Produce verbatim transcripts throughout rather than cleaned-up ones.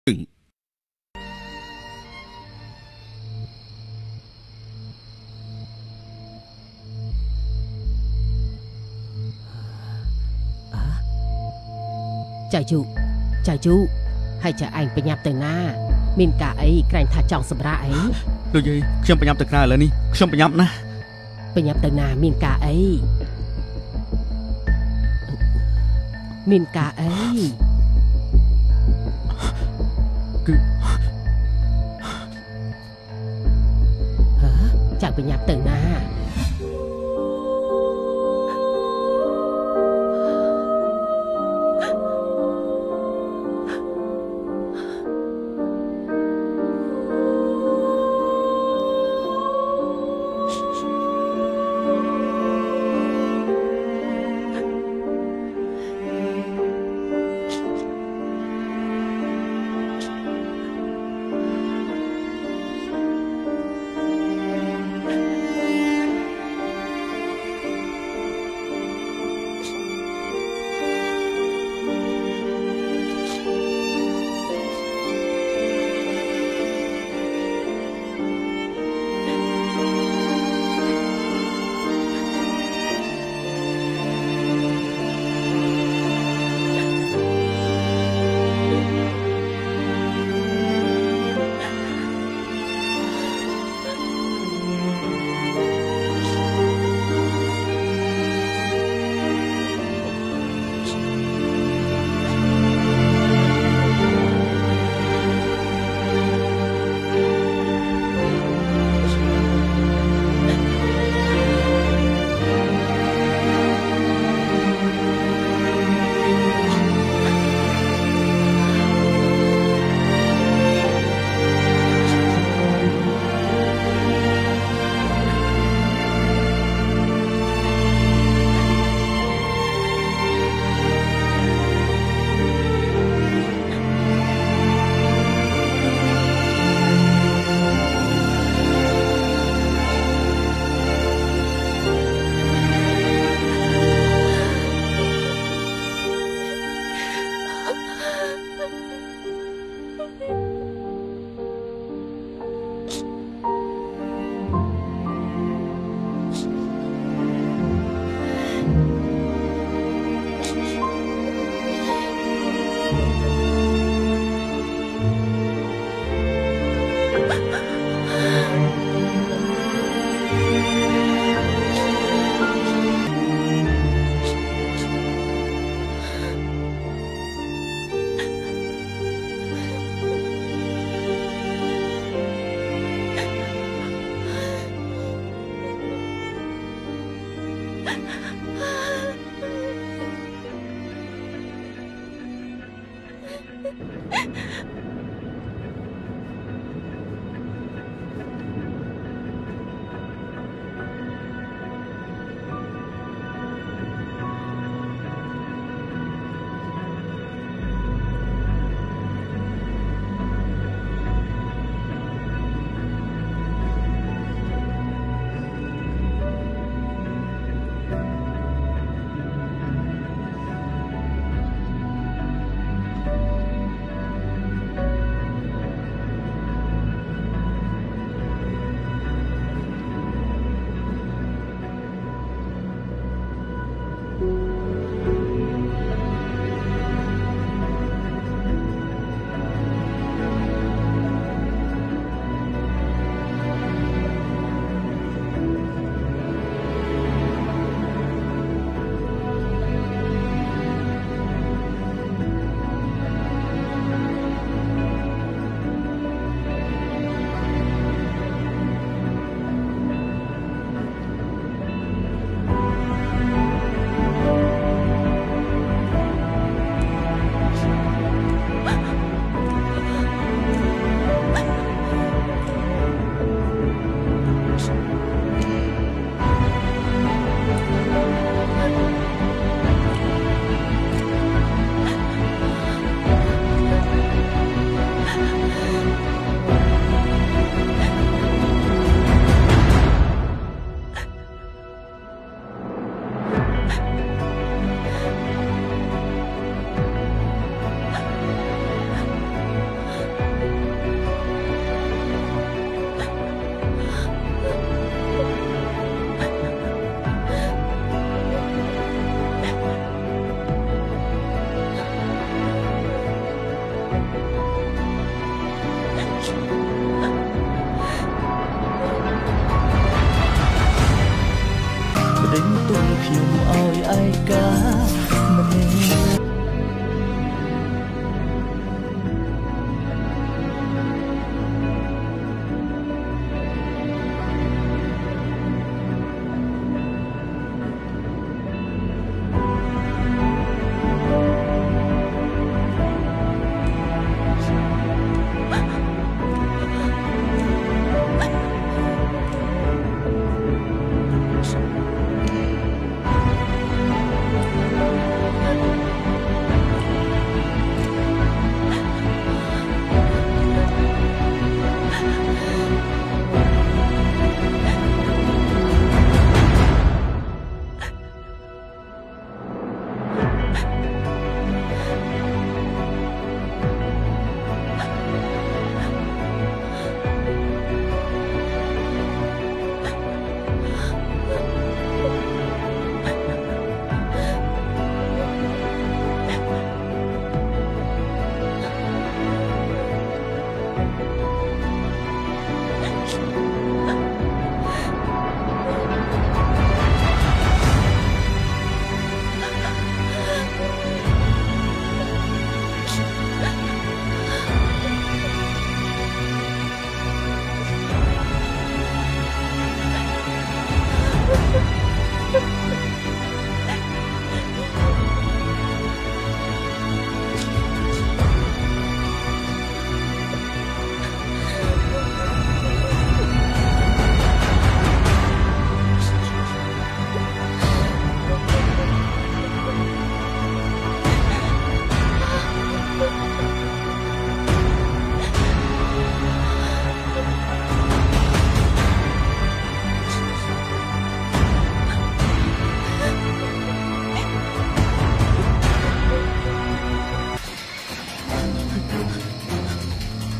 ចៅជូចៅជូហើយចៅឯងប្រញាប់ទៅណាមានការអីក្រែងថាចង់សម្រាកអីលោកយាយខ្ញុំប្រញាប់ទៅក្រៅឥឡូវនេះខ្ញុំប្រញាប់ណាស់ប្រញាប់ទៅណាមានការអីមានការអីគឺហ៎ចៅប្រញាប់ទៅណា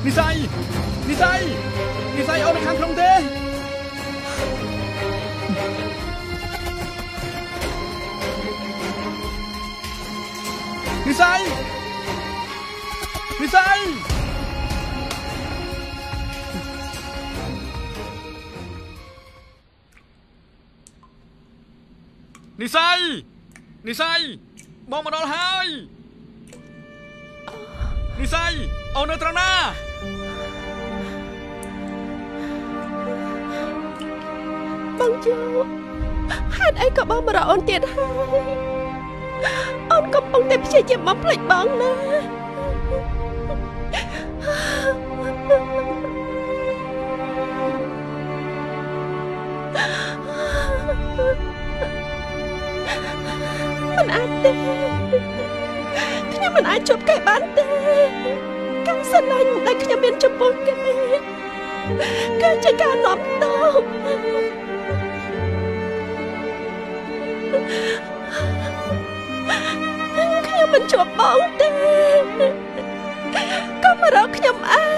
និស័យនិស័យនិស័យអូននៅខាងក្នុងទេនិស័យនិស័យនិស័យនិស័យបងមកដល់ហើយនិស័យអូននៅត្រង់ណាបងជូហេតុអីក៏បងមករកអូនទៀតហើយអូនកំពុងតែព្យាយាមបំភ្លេចបងណាមិនអាចទេខ្ញុំមិនអាចជប់គេបានទេការស្រឡាញ់ដែលខ្ញុំមានចំពោះគេគឺជាការនាំតបខ្ញុំមិនជាប់បងទេកុំមករកខ្ញុំអី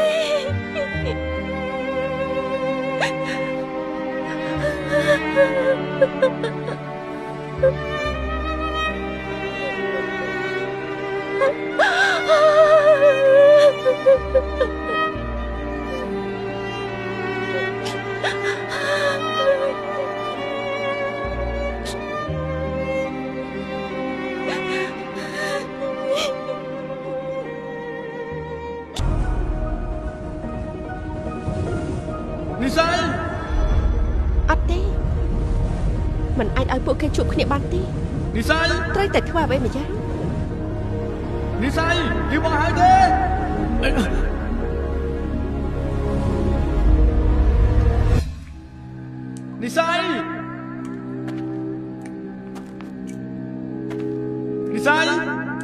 និស័យអត់ទេមិនអាចឲ្យពួកគេជួបគ្នាបានទេនិស័យត្រូវតែធ្វើអ្វីម្យ៉ាងនិស័យយីមកហើយទេនិស័យនិស័យ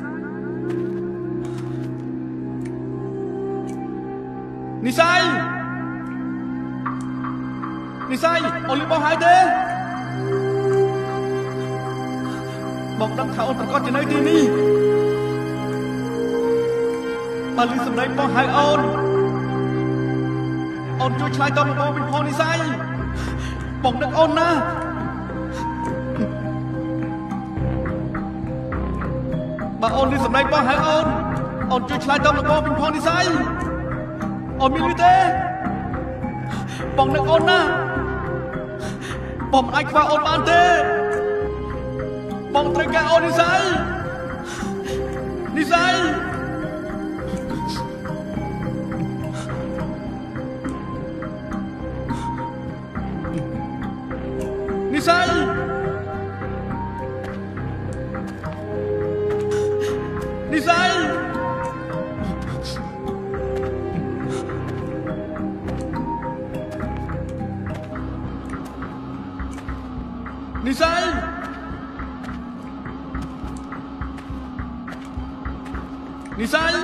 និស័យនិស័យអូនលីបងហើយទេបងដឹងថាអូនប្រកាសជានៅទីនេះបើលឺសំឡេងបងហៅអូនអូនជួយឆ្លើយតបមកបងវិញផងនិស័យបងនឹកអូនណាបើអូនលឺសំឡេងបងហៅអូនអូនជួយឆ្លើយតបមកបងវិញផងនិស័យអូនមានលឺទេបងនឹកអូនណាបងមិនអាចខ្វះអូនបានទេបងត្រូវការអូននិស័យនិស័យនិស័យនិស័យនិស័យនិស័យ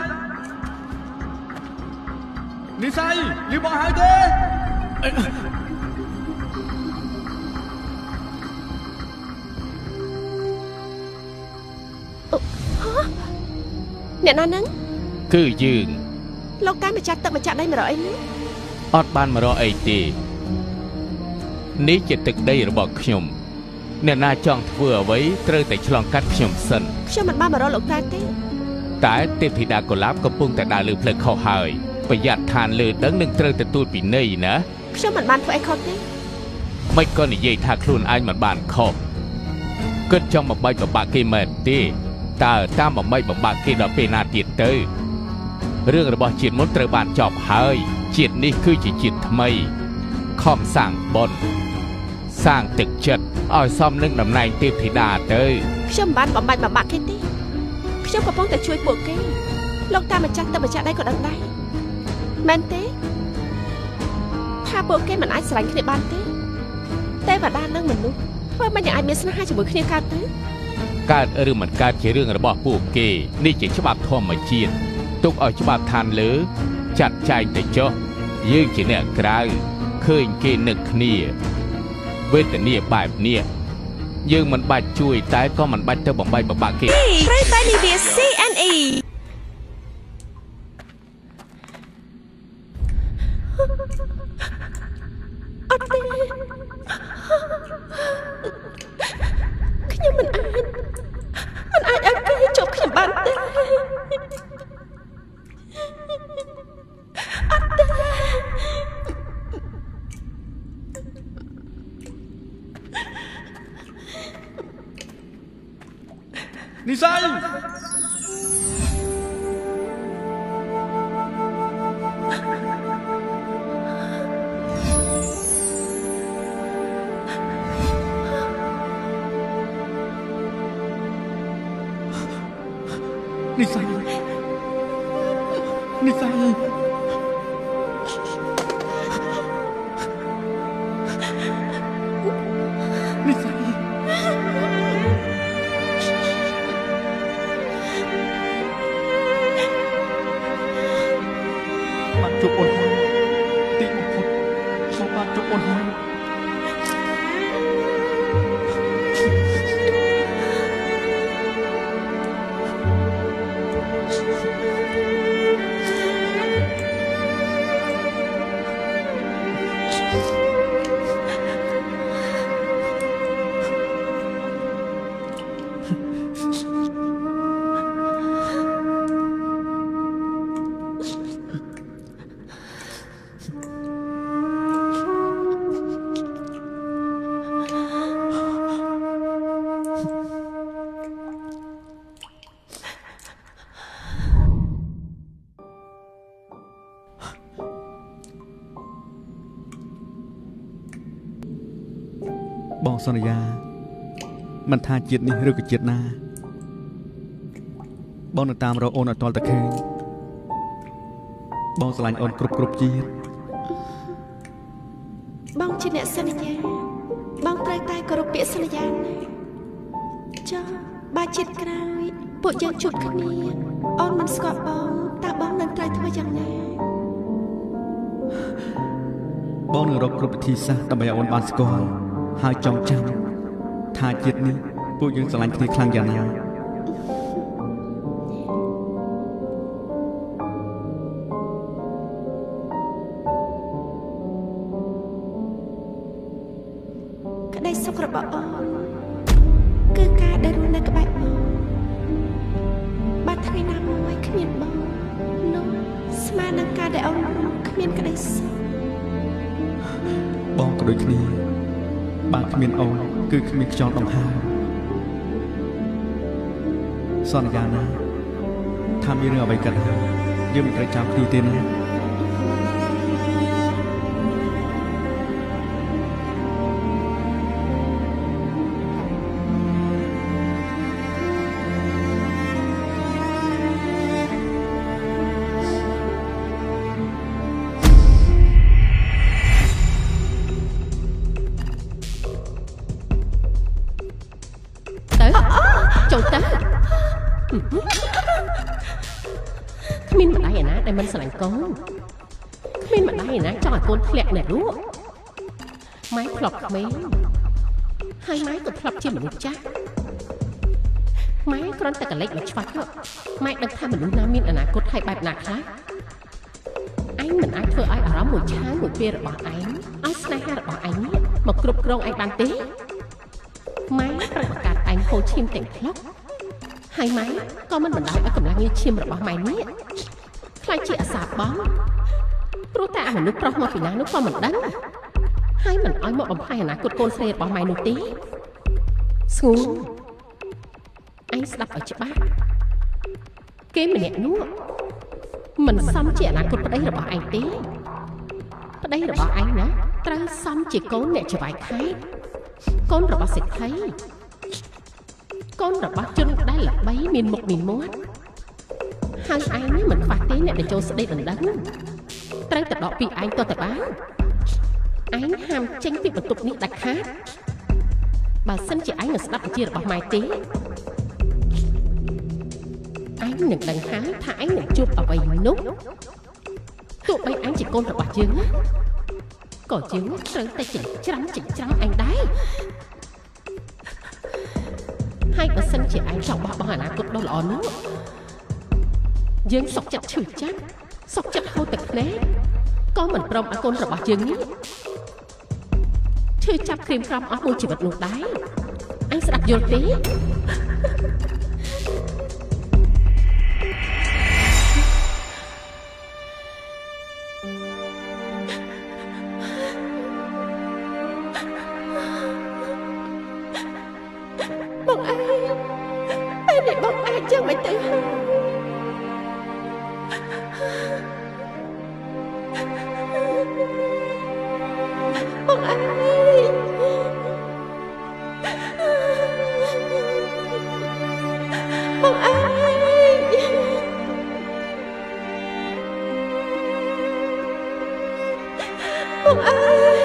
និស័យលីបងហើយទេអ្នកណាហ្នឹងគឺយើងលោកតាម្ចាស់ទឹកម្ចាស់ដីមករកអីនេះអត់បានមករកអីទេនេះជាទឹកដីរបស់ខ្ញុំអ្នកណាចង់ធ្វើអ្វីត្រូវតែឆ្លងកាត់ខ្ញុំសិនខ្ញុំមិនបានមករកលោកតាទេតែទេពធីតាកុលាបកំពុងតែដើរលើផ្លូវខុសហើយប្រយ័ត្នឋានលើដឹងនឹងត្រូវទទួលពិន័យណាខ្ញុំមិនបានធ្វើអីខុសទេមិនក៏និយាយថាខ្លួនឯងមិនបានខុសគិតចង់បំបែកបបាក់គេមែនទេតើតាមបំបែកបបាក់គេដល់ពេលណាទៀតទៅរឿងរបស់ជាតិមុនត្រូវបានចប់ហើយជាតិនេះគឺជាជាតិថ្មីខំសាងបុណ្យសាងទឹកចិត្តឲ្យសមនឹងតំណែងទេពធីតាទៅខ្ញុំមិនបានបំបែកបបាក់គេទេខ្ញុំកំពុងតែជួយពួកគេលោកតាម្ចាស់ទឹកម្ចាស់ដីក៏ដឹងដែរមែនទេថាពួកគេមិនអាចស្រឡាញ់គ្នាបានទេទេវតានិងមនុស្សធ្វើមិនយ៉ាងអាចមានស្នេហាជាមួយគ្នាកើតទេកើតឬមិនកើតជារឿងរបស់ពួកគេនេះជាច្បាប់ធម្មជាតិទុកឲ្យច្បាប់ឋានលើចាត់ចែងទៅចុះយើងជាអ្នកក្រៅឃើញគេនឹកគ្នាវេទនាបែបនេះយើងមិនបាច់ជួយតែក៏មិនបាច់ទៅបំបីបបាក់គេព្រៃតែនិវា ซี เอ็น อีអត់ទេខ្ញុំមិនអាចមិនអាចឲ្យគេជប់ខ្ញុំបានទេអត់ទេនិស័យនិស័យនិស័យនិស័យបានជួបអូនហើយទីបំផុតខ្ញុំបានជួបអូនហើយបងសន្យាមិនថាជាតិនេះឬក៏ជាតិណាបងនៅតាមរកអូនឲ្យតលតែឃើញបងស្រឡាញ់អូនគ្រប់គ្រប់ជាតិបងជាអ្នកសន្យាបងត្រូវតែគោរពពាក្យសន្យាណាចុះបើជាតិក្រោយពួកយើងជួបគ្នាអូនមិនស្គាល់បងតើបងនឹងត្រូវធ្វើយ៉ាងណាបងនឹងរកគ្រប់វិធីសាស្ត្រដើម្បីឲ្យអូនបានស្គាល់ហើយចងចាំថាជាតិនេះពួកយើងស្រឡាញ់គ្នាខ្លាំងយ៉ាងណាក្តីសុខរបស់អូនគឺការដែលរស់នៅក្បែរបងបើថ្ងៃណាមួយគ្មានបងនោះស្មើនឹងការដែលអូនគ្មានក្តីសុខបងក៏ដូចគ្នាបើគ្មានអូនគឺគ្មានខ្យល់ដង្ហើមសន្យាណាថាមានរឿងអ្វីកើតឡើងយើងមិនត្រូវចាំគ្នាទេណាគ្មានម្ដាយឯណាដែលមិនស្រឡាញ់កូនគ្មានម្ដាយឯណាចង់ឲ្យកូនធ្លាក់អ្នកលក់ម៉ែធ្លាប់ក្មេងហើយម៉ែក៏ធ្លាប់ជាមនុស្សចាស់ម៉ែគ្រាន់តែកលិចមកឆ្វាច់ម៉ែដឹងថាមនុស្សណាមានអនាគតហើយបែបណាខ្លះឯងមិនអាចធ្វើឲ្យអារម្មណ៍មួយឆានមួយពេលរបស់ឯងឲ្យស្នេហារបស់ឯងនេះមកគ្រប់គ្រងឯងបានទេម៉ែប្រកាសកាត់ឯងហូរឈាមទាំងផ្លុកហើយម៉ែក៏មិនបណ្ដោយឲ្យកម្លាំងញើសឈាមរបស់ម៉ែនេះខ្លាចជាអាសាបងព្រោះតែមនុស្សប្រុសមកពីណានោះក៏មិនដឹងហើយមិនឲ្យមកបំផាយអនាគតកូនស្រីរបស់ម៉ែនោះទេស្ងួនឯងស្ដាប់ឲ្យច្បាស់គេម្នាក់នោះមិនសមជាអនាគតប្តីរបស់ឯងទេប្តីរបស់ឯងណាត្រូវសមជាកូនអ្នកច្បាយខែកូនរបស់សេដ្ឋីកូនរបស់ជនដែលល្បីមានមុខមានមាត់ហើយឯងនេះមិនខ្វះទេអ្នកដែលចូលស្ដីដណ្ដឹងត្រូវតែដកពីឯងតទៅបានឯងហាមចេញពីបន្ទប់នេះដាច់ខាតបើសិនជាឯងមិនស្ដាប់បញ្ជារបស់ម៉ែទេឯងនឹងដឹងហើយថាឯងនឹងជួបអ្វីនោះទោះបីឯងជាកូនរបស់យើងណាក៏យើងត្រូវតែចិញ្ច្រាំចិញ្ច្រាំឯងដែរហើយបើសិនជាឯងចង់បោះបង់អនាគតដ៏ល្អនោះយើងសុកចិត្តឈឺចាប់សុកចិត្តហូរទឹកភ្នែកก็เหมือนปรมอากลរបស់យើងនេះឈឺចាប់ក្រៀមក្រំអស់មួយជីវិតនោះដែរអញស្ដាប់យល់ទេបងឯងពេលនេះបងឯងចឹងមិនទៅហើយបងឯងបងឯងបងឯង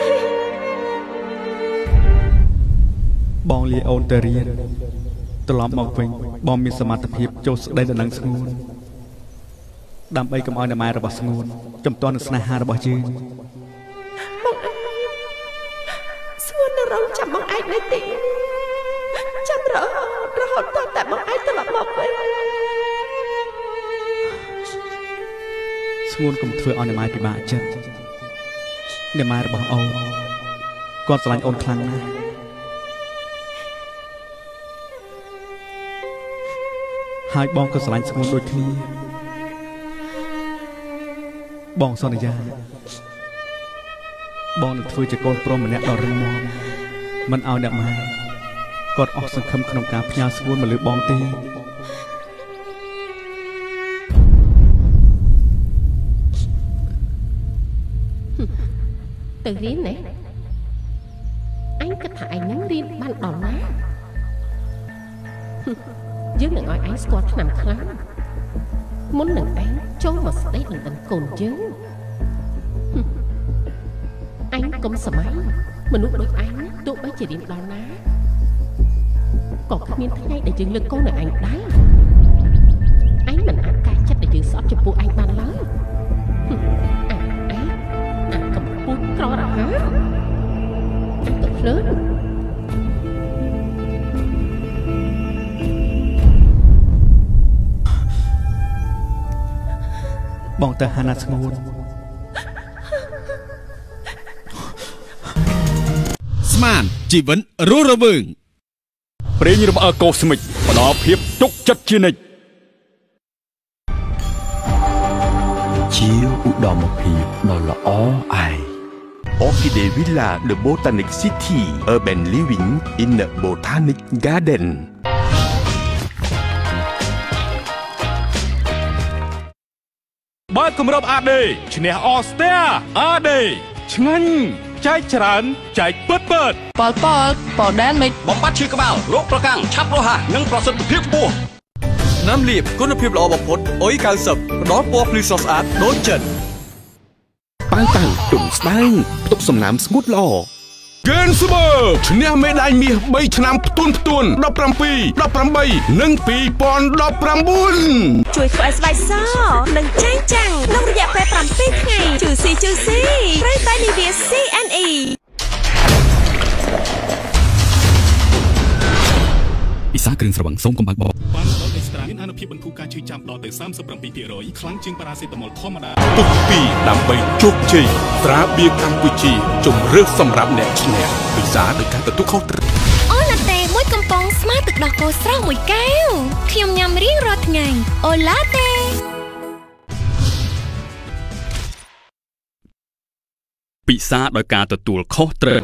បងលាអូនទៅរៀនត្រឡប់មកវិញបងមានសមត្ថភាពចូលស្ដីដល់នឹងស្ងួនដើម្បីកុំឲ្យអ្នកម៉ែរបស់ស្ងួនចំទាស់នឹងស្នេហារបស់យើងបងឯងស្ងួននៅរងចាំបងឯងនៅទីចាំរហូតរហូតតតែបងឯងត្រឡប់មកវិញស្ងួនកុំធ្វើឲ្យអ្នកម៉ែពិបាកចិត្តអ្នកម៉ែរបស់អូនគាត់ស្រឡាញ់អូនខ្លាំងណាស់ហើយបងក៏ស្រឡាញ់ស្ងួនដូចគ្នាបងសន្យាបងនឹងធ្វើជាកូនប្រុសម្នាក់ដ៏រឹងមាំមិនឲ្យអ្នកម៉ែគាត់អស់សង្ឃឹមក្នុងការផ្ញើស្ងួនមកលើបងទេទៅរៀនណាអញគិតថាឯងនឹងរៀនបានដល់ណាយើងនឹងឲ្យឯងស្គាល់ឆ្នាំខ្លាំងមុននឹងឯងចូលមកស្ដីដណ្ដឹងកូនយើងអញកុំសម័យមនុស្សដូចឯងទោះបីជារៀនដល់ណាក៏គ្មានថ្ងៃដែលយើងលើកកូនឲ្យឯងដែរឯងមិនអាចកែចិត្តដែលយើងស្អប់ចំពោះឯងបានឡើយអាឯងអាកំពូតក្ររហ័សអញទៅភ្លើនបងទៅហាណាស្ងួនស្មានជីវិតរស់រវើងប្រេងរំអើកូស្មិចផ្ដល់ភាពទុកចិត្តជានិច្ចជាឧត្តមភាពដ៏ល្អឯង Orchidea Villa The Botanic City Urban Living in the Botanic Garden បើគម្រប អា ដេ ឈ្នះអស្ទែ អា ដេ ឆ្ងាញ់ចែកច្រើនចែកពិតពិតប៉លប៉លប៉លដែនមិចបំបត្តិឈឺក្បាលរោគប្រកាំងឆាប់រហ័សនិងប្រសិទ្ធភាពខ្ពស់ណាំលាបគុណភាពល្អបំផុតអុយ 九十 ផ្ដល់ពណ៌ភ្លឺស្រស់ស្អាតដូចចិនប៉ៅប៉ៅទុំស្ដើងផ្ទុកសំណើមស្ងួតល្អហ្គេនស៊ឺបឺឈ្នះមេដាយមាសបីឆ្នាំផ្ទួនផ្ទួនដប់ប្រាំពីរ ដប់ប្រាំបី និង ពីរពាន់ដប់ប្រាំបួនជួយធ្វើឲ្យស្បែកសនិងចាញ់ចាំងក្នុងរយៈពេលប្រាំពីរថ្ងៃជឿស៊ីជឿស៊ីត្រូវតែនិវា ซี เอ็น อีពិសាគ្រឿងស្រវឹងសូមកុំបាក់បោបានដល់អេក្ស្ត្រាមានអានុភាពបន្ធូរការឈឺចាំដល់ទៅ សាមសិបប្រាំពីរភាគរយ ខ្លាំងជាងប៉ារ៉ាសេតាមុលធម្មតាទុកពីដើម្បីជោគជ័យត្រាបៀកម្ពុជាជំរឿសសម្រាប់អ្នកឈ្នះពិសាដោយការទទួលខុសត្រូវអូឡាតេមួយកំប៉ុងស្មើទឹកដោះគោស្រស់មួយកែវខ្ញុំញ៉ាំរៀងរាល់ថ្ងៃអូឡាតេពិសាដោយការទទួលខុសត្រូវ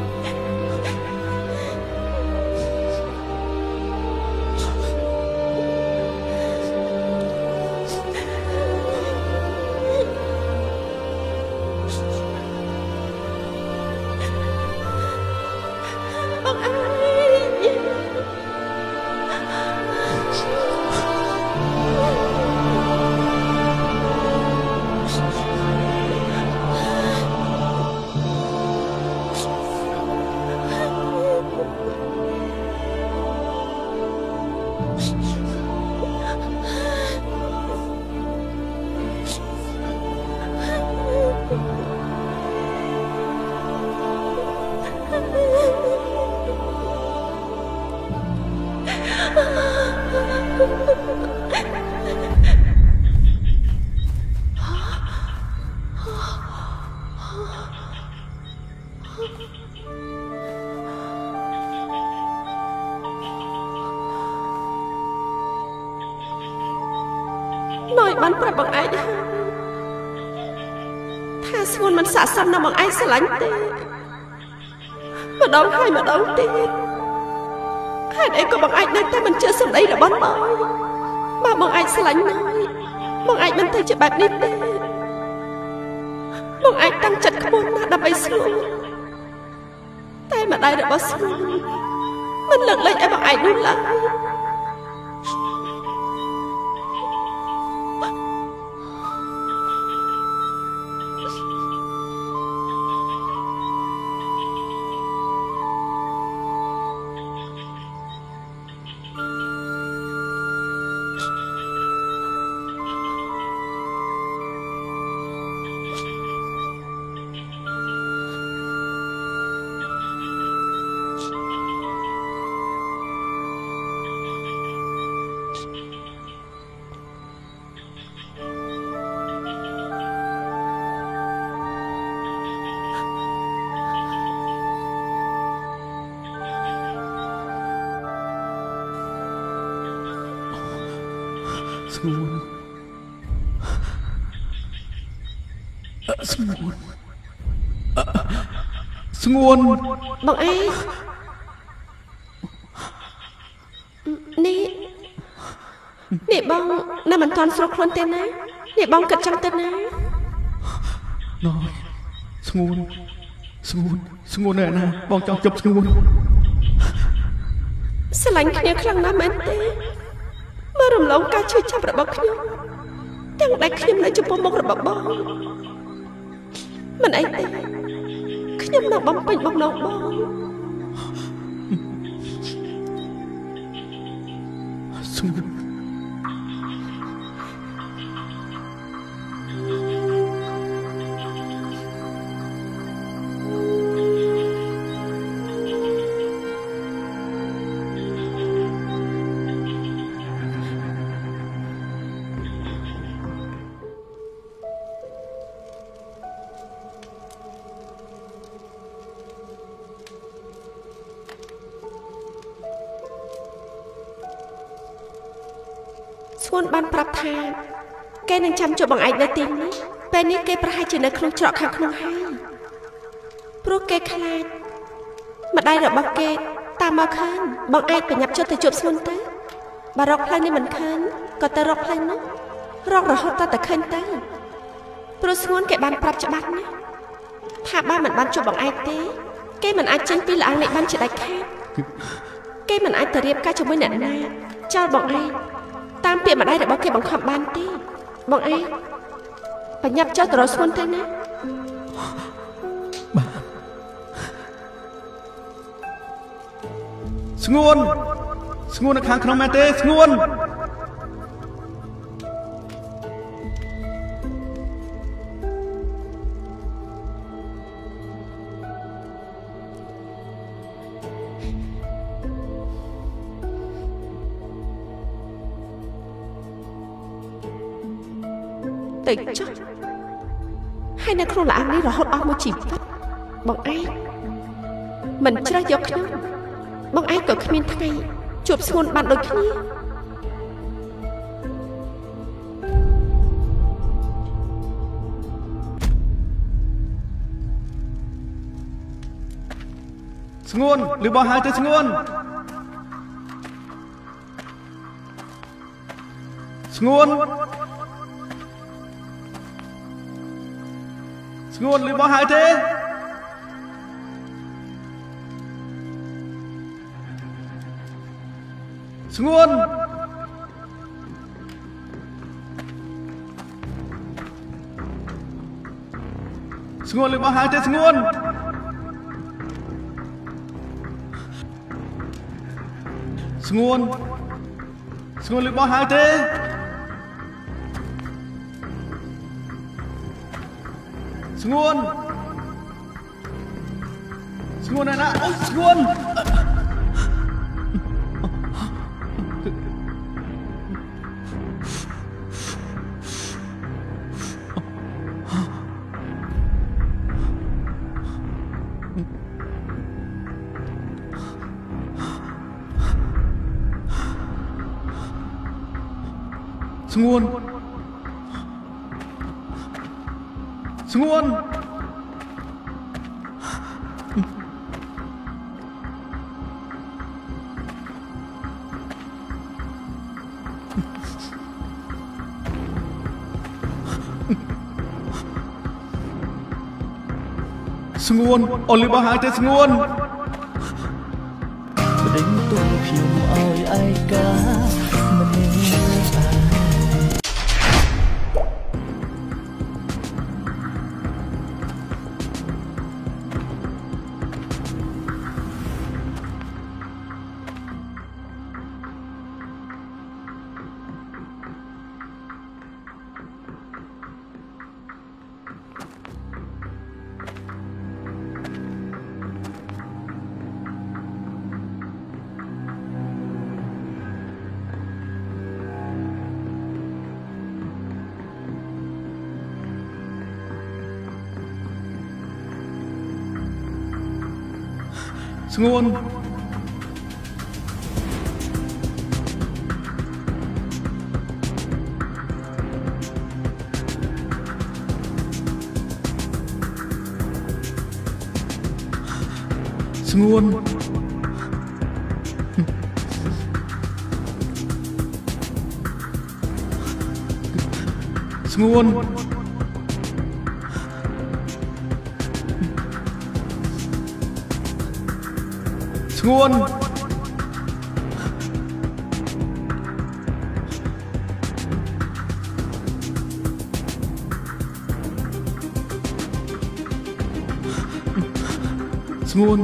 ណយបានប្រាប់បងឯងថាស្ងួនមិនស័ក្តិសមនឹងបងឯងស្រឡាញ់ទេម្ដងហើយម្ដងទៀតហេតុអីក៏បងឯងនៅតែមិនជឿសម្ដីរបស់បងបើបងឯងស្រឡាញ់ណយបងឯងមិនទៅជាបែបនេះទេបងឯងតាំងចិត្តខ្ពស់ណាស់ដើម្បីស្ងួនតែម្ដាយរបស់ស្ងួនមិនលើកលែងឲ្យបងឯងនោះឡើយស្ងួនស្ងួនស្ងួនបងឯងនេះនេះបងនៅមិនទាន់ស្រួលខ្លួនទេណានេះបងគិតចាំទៅណាណយស្ងួនស្ងួនស្ងួននៅណាបងចង់ជប់ស្ងួនស្រឡាញ់គ្នាខ្លាំងណាស់មែនទេមករំលងការឈឺចាប់របស់ខ្ញុំទាំងដែលខ្ញុំនៅចំពោះមុខរបស់បងមិនអីទេខ្ញុំនៅបំពេញបំណងបងស្ងួនស្ងួនបានប្រាប់ថាគេនឹងចាំជួបបងឯងនៅទីនេះពេលនេះគេប្រហែលជានៅក្នុងច្រកខាងក្នុងហើយព្រោះគេខ្លាចម្ដាយរបស់គេតាមមកឃើញបងឯងប្រញាប់ចុះទៅជួបស្ងួនទៅបើរកផ្លូវនេះមិនឃើញក៏ទៅរកផ្លូវនោះរករហូតតតែឃើញទៅព្រោះស្ងួនគេបានប្រាប់ច្បាស់ណាស់ថាបើមិនបានជួបបងឯងទេគេមិនអាចចេញពីលអាងនេះបានជាដាច់ខាតគេមិនអាចទៅរៀបការជាមួយអ្នកណាចោលបងឯងតាមពាក្យម្ដាយរបស់គេបង្ខំបានទេបងឯងបញ្ញាប់ចុះទៅរកស្ងួនទៅណាបាទស្ងួនស្ងួននៅខាងក្នុងមែនទេស្ងួនទៅចុះហើយនៅក្នុងឡាននេះរហូតអស់មួយជីវិតបងឯងមិនជ្រើសយកខ្ញុំបងឯងក៏គ្មានថ្ងៃជួបស្ងួនបានដូចគ្នាស្ងួនឬបោះហើយទៅស្ងួនស្ងួនស្ងួនឬបោះហើយទេស្ងួនស្ងួនឬបោះហើយទេស្ងួនស្ងួនស្ងួនឬបោះហើយទេស្ងួនស្ងួនណាអូស្ងួនស្ងួនស្ងួនស្ងួនអូលីបោះហើយទៅស្ងួនបដិញទូខ្ញុំឲ្យឯកាម្នាក់ឯងស្ងួនស្ងួនស្ងួនស្ងួនស្ងួន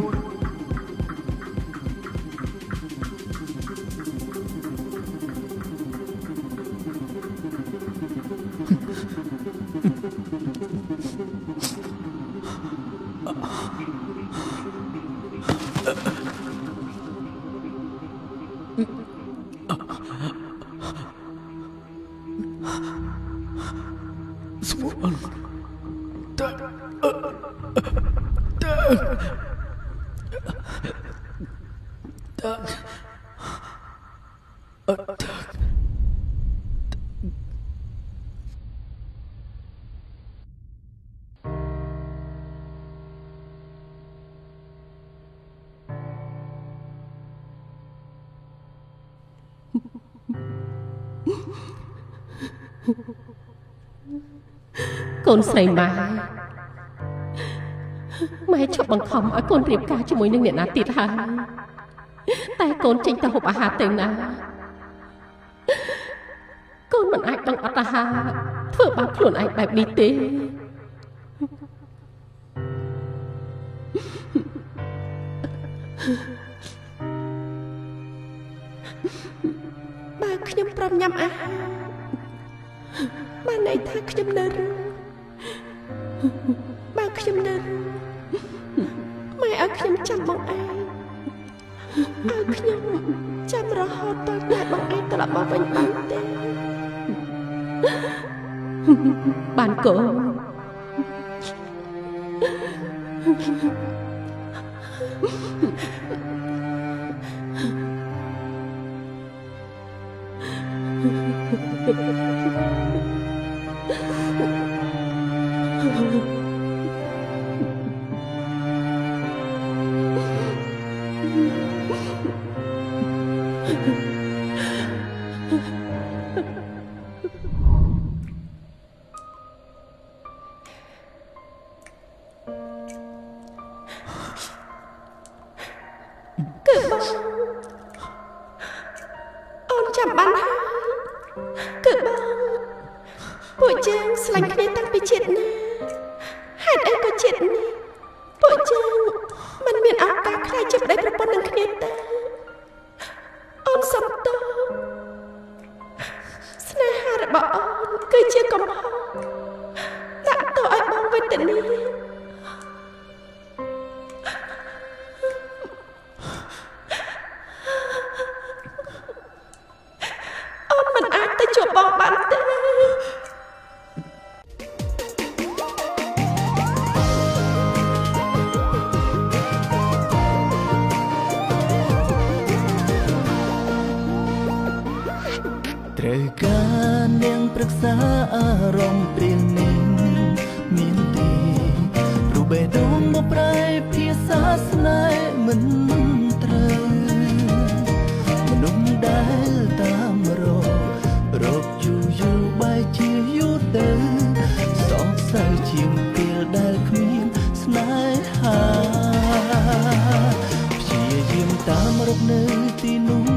កូនស្រីម៉ែម៉ែឈប់បង្ខំឲ្យកូនរៀបការជាមួយនឹងអ្នកណាទៀតហើយតែកូនចេញទៅហូបអាហារទៅណាកូនមិនអាចដឹងអត់អាហារធ្វើបាបខ្លួនឯងបែបនេះទេបើខ្ញុំព្រមញ៉ាំអាហារបានន័យថាខ្ញុំនៅរស់បើខ្ញុំនៅរស់ម៉ែឲ្យខ្ញុំចាំបងឯងឲ្យខ្ញុំចាំរហូតដល់តែបងឯងត្រឡប់មកវិញបានទេបានកូនគឺបងអូនចាំបានហើយគឺបងពួកយើងស្លាញ់គ្នាតាំងពីជាតិណាហេតុអីក៏ជាតិនេះពួកយើងមិនមានឱកាសខ្លាចជាប្តីប្រពន្ធនឹងគ្នាទេអូនសុំទោសស្នេហារបស់អូនគឺជាកំហុសដាក់ទោសឲ្យបងវេទនាអូនមិនអាចទៅជួបបងបានទេត្រូវការអ្នករក្សាអារម្មណ៍ព្រាននេះមានទេព្រោះបេះដូងមកប្រែភាសាស្នេហ៍មិនត្រូវមនុស្សដែលតាមរករកយូរយូរបែរជាយូរទៅសោកសៅជាងពេលដែលគ្មានស្នេហាព្យាយាមតាមរកនៅទីនោះ